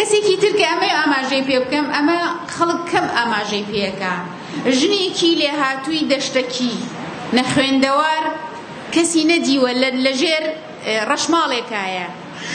کەسێکی ترکە ئەمە ئاماژەی پێ بکەم ئەمە خەڵک کەم ئاماژەی پێەکە ژنێکی لێ هاتووی دەشتەکی نەخوێندەوار کەسی نەدیوە لەژێر ڕەشماڵێکایە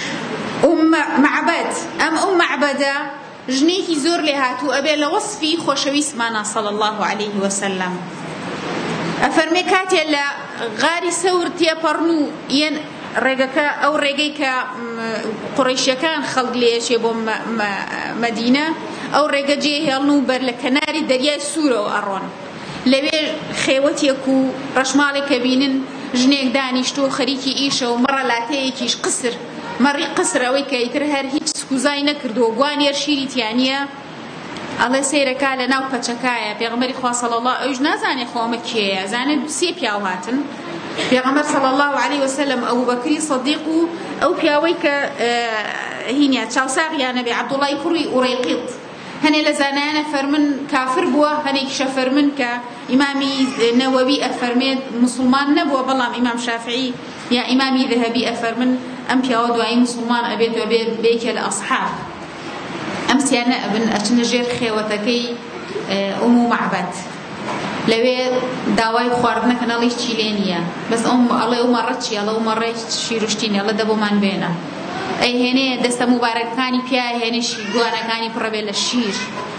معبەد ئەم معبەدە ژنێکی زۆر لێ هاتوو ئەبێ لە وەسفی خۆشەویستمانە صلی الله عليه وسلم ئەفەرمێ کاتێ لە غاری سەور تێپەڕن و یەن ڕێگەکە ئەو ڕێگەی کە قوڕیشیەکان خەڵک لێشێ بۆ مەدینە ئەو ڕێگە جێهێڵن و بەر لە کەناری دەریای سوورەوە ئەڕۆن لەوێ خێوەتێک و ڕەشماڵێک کە بینن ژنێک دانیشتۆ خەریکی ئیشە و مەڕە لاتەیەکیش قسر مەڕی قسر ئەوەی کە ئیتر هەر هیچ سکوزای نەکردووە گوانێر شیری تیانیە ئەڵێ سەیرەکە لە ناو پەچەکایە پێغەمبەری خوا صلی الله ئەوش نازانێ خۆمە کێیە زانێت سێ پیاو هاتن پێغەمبەر صلی الله عليه وسلم ئەبوبەکری سەدیق و ئەو پیاوەی کە هینیا چاوساغیانە بێ عەبدوڵای کوڕی ئوڕەیقیط هەنێ لە زانایانە فەرمن کافر بووە هەنێکیشە فەرمن کە ئیمامی نەوەوی ئەفەرمێت مسلمان نەبووە بەڵام ئیمام شافعی یا ئیمامی ذەهەبی ئەفەرمن ئەم پیاوە دوایی مسلمان ئەبێتەوە بێکێ لە ئەصحاب ئەم سیانە ئەبن ئەچنە ژێر خێوەتەکەی ئوم معبەد لەوێ داوای خواردنەکەن ئەڵێ هیچی لێ نییە بەس ئەڵێ ئەو مەڕە چی ئەڵێ ئەو مەڕێ شیرشتینە ئەڵێ دەبۆمان بێنە ئەی هێنێ دەستە مبارەکەکانی پیا هێنشی گوانەکانی پڕەبێ لە شیر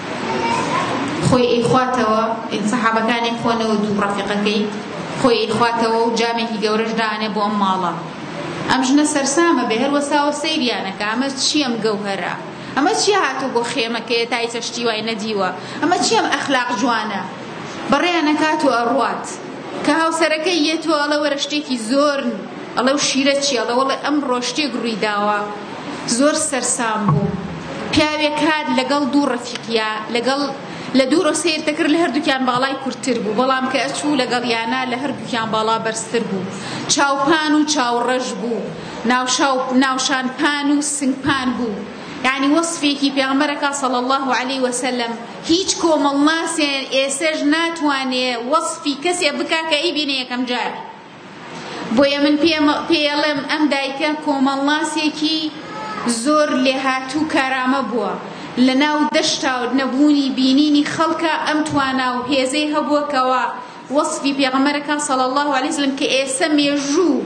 خۆی ئەیخواتەوە سەحابەکانی خۆنەوە دوو ڕەفیقەکەی خۆی ئەیخواتەوە و جامێکی گەورەش دانێ بۆ ئەم ماڵە ئەم ژنە سەرسامە بێ هەر وەساوە سەیریانەکە ئەمە چی ئەم گەوهەرە ئەمە چی هاتوو بۆ خێمەکەیە تای چەشتی وای نەدیوە ئەمە چی ئەم ئەخلاق جوانە بەڕێیانەکات و ئەڕوات کە هاوسەرەکەی یێتوە ئەڵە وەرە شتێکی زۆر ئەڵە و شیرە چی ئەڵە وەڵێ ئەم ڕۆشتێک ڕوویداوە زۆر سەرسام بوو پیاوێک هات لەگەڵ دوو ڕەفیقیا لەگەڵ لە دوورۆ سیر دەکرد لە هەردووکیان باڵای کورتتر بوو بەڵام کە ئەچوو لەگەڵیانە لە هەردووکیان باڵا بەرزتر بوو چاوپان و چاوڕەش بوو ناوشان پان و سنگپان بوو يعني وصفێکی پێغەمبەرەکە صلی الله عليه وسلم هیچ کۆمەڵناسێن ئێسەش ناتوانێ وەصفی کەسێ بکا کە ئەیبینێ یەکەم جار بۆیە من پێڵێم ئەم دایکە کۆمەڵناسێکی زۆر لێهاتوو کارامە بووە لە ناو دەشتا و نەبوونی بینینی خەڵکە ئەم توانا و هێزەی هەبووە کەوە وەصفی پێغەمبەرەکە صلی الله عليه وسلم کە ئێسە مێژوو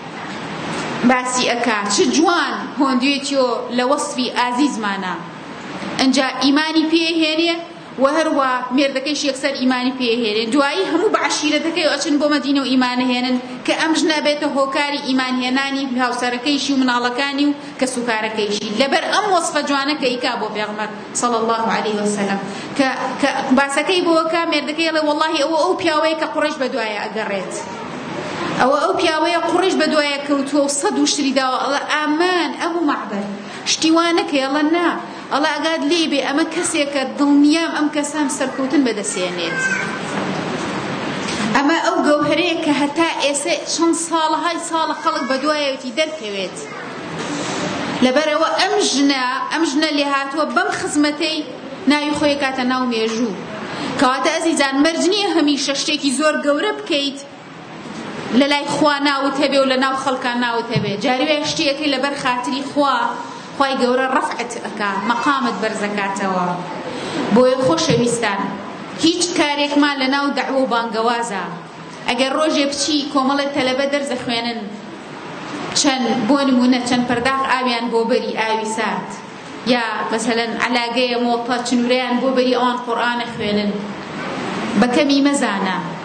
باسی ئەکا چ جوان هۆندوێتیۆ لە وەصفی ئازیزمانە ئەنجا ئیمانی پێهێنێ و هەروە مێردەکەیش یەکسەر ئیمانی پێهێنێ دوایی هەموو بە عەشیرەتەکەی ئەچن بۆ مەدینە و ئیمانهێنن کە ئەم ژنە بێتە هۆکاری ئیمانهێنانی هاوسەرەکەیشی و مناڵەکانی و کەسوکارەکەیشی لەبەر ئەم وەصفە جوانە کە ئیکا بۆ پێغەمبەر صلی الله عليه وسلم کە باسەکەی بۆکە مێردەکەی ئەڵێ وەڵڵاهی ئەو پیاوەیە کە قوڕیش بەدوایە ئەگەڕێت ئەو پیاوەیە قوڕیش بەدوایە کەوتووە و سەد و شتری داوە ئەڵێ ئامان ئەبوو معبەد شتیوانەکە ئەڵێ نا ئەڵێ ئەگات لێ بێ ئەمە کەسێکە دڵنیام ئەم کەسام سەرکەوتن بەدەسێنێت ئەمە ئەو گەوهرەیە کە هەتا ئێستا چەند ساڵەهای ساڵە خەڵک بەدوایەوەتی دەرکەوێت لەبەرەوە ئەم ژنە لێ هاتووە بەم خزمەتەی ناوی خۆی کاتە ناو مێژوو کەواتە ئەزیزان مەرج نییە هەمیشە شتێکی زۆر گەورە بکەیت لە لای خوا ناوت هەبێ و لە ناو خەڵکان ناوت هەبێ جاری وای شتێکی لەبەر خاتری خوای گەورە ڕەفعت ئەکا مەقامت بەرزەکاتەوە بۆیە خۆشەویستان هیچ کارێکمان لە ناو دەعوە و بانگەوازە ئەگەر ڕۆژێ بچی کۆمەڵێک تەلەبە دەرزە خوێنن چەند بۆ نمونە چەند پەرداخ ئاویان بۆ بەری ئاوی سارد یا مەسەلەن عەلاگەیە مۆڵتە چنوورەیان بۆ بەری ئەوان قورئانە خوێنن بەکەمی مەزانە